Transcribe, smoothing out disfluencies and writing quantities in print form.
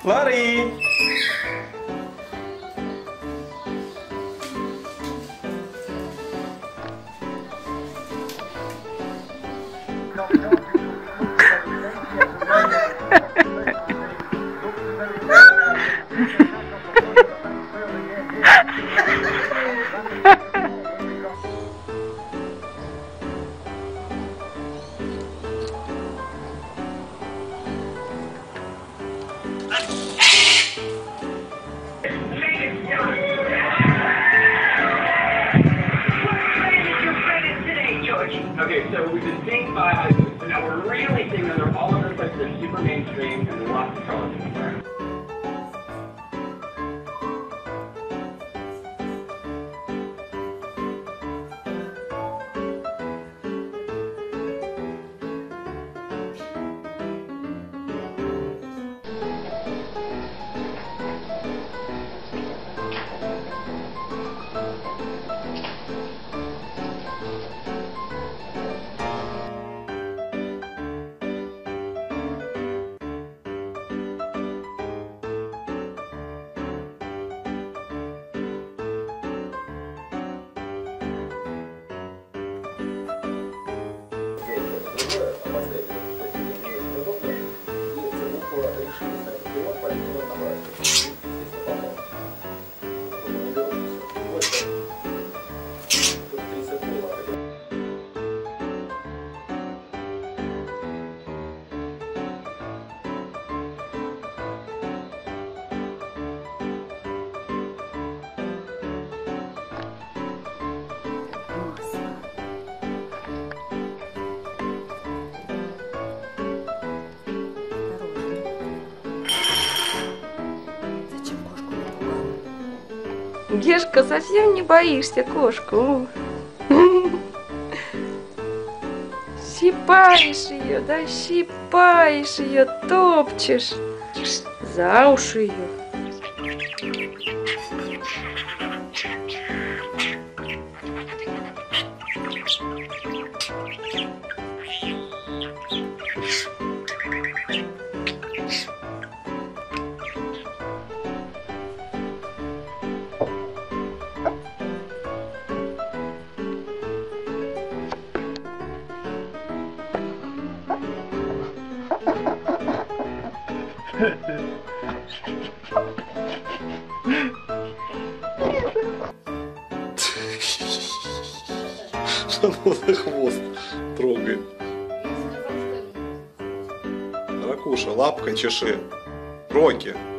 Ларри! Okay, so we've been seeing 5 haikus, so now we're really seeing them. They're all over the place. They're super mainstream, and there's lots of colors in there. Гешка, совсем не боишься кошку? Щипаешь ее, да, щипаешь ее, топчешь за уши ее. Он за хвост трогает. Ракуша, лапкой чеши. Роки.